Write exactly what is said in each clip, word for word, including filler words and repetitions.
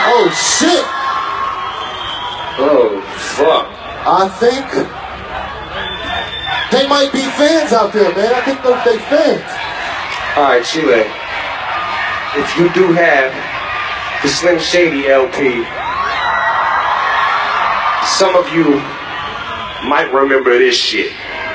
Oh, shit! Oh, fuck. I think they might be fans out there, man. I think they're they fans. Alright, Chile. If you do have the Slim Shady L P, some of you might remember this shit.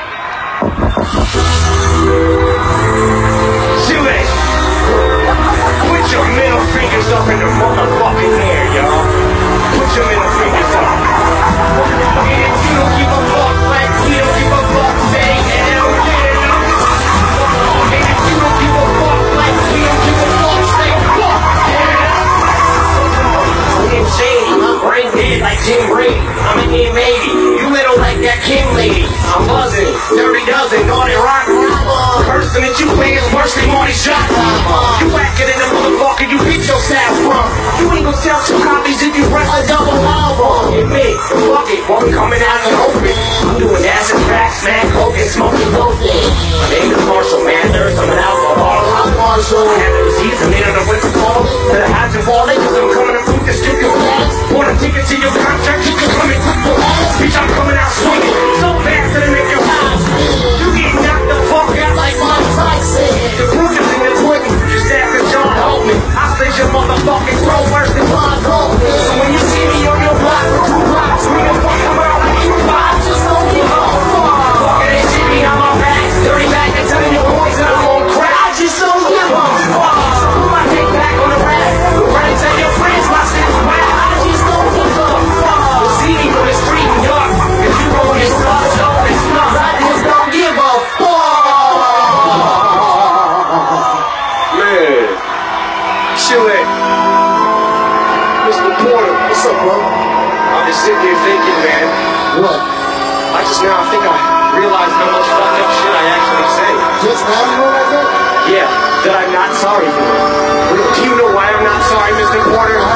Chile, put your middle fingers up in the motherfucking air, y'all. Put your middle fingers up. And if you don't give a fuck like we don't give a fuck, say hell yeah. And if you don't give a fuck like we don't give a fuck, say fuck yeah. Slim Shady, my brain dead like Jim Brady. I'm an M eighty, you little like that Kim lady. I'm buzzing, dirty dozen, naughty rock. Person that you play is worse than Marty Shot. You whacking in the motherfucker you beat yourself from. You ain't gonna sell two copies if you run a double album. Get me, fuck it, while we coming out and open. I'm doing acid tracks, man, coke and smoking dope. My name is Marshall, man, there's some alcohol. I'm Marshall. I have a disease, I'm in the winter cold. To the highs and falling, cause I'm coming to prove this to you. Want a ticket to your contract, you can come and put your ass. Bitch, I'm coming out swinging. So fast that I make your house. You get knocked the fuck out like Mike Tyson. The proof is in the pudding, just ask the John Holtman. I slit your motherfucking throat worse than Ron Goldman. So when you see me on your block for two blocks, we gon' fuck them out like you five. Just don't give a fuck. Fucking that shit behind my back. Dirty back and telling your boys that I'm on crack. I just don't give a fuck. Put my dick back on the rack. Run and tell your friends my shit's whack. I just don't give a fuck. You'll see me on the street and dark. If you roll this stuff, show this stuff. I just don't give a fuck. Man. Chile. Mister Porter. What's up, bro? I'm just sitting here thinking, man. What? I just now I think I realized how much fucked up shit I actually say. Just now you realize that? Yeah, that I'm not sorry for. Do you know why I'm not sorry, Mister Porter?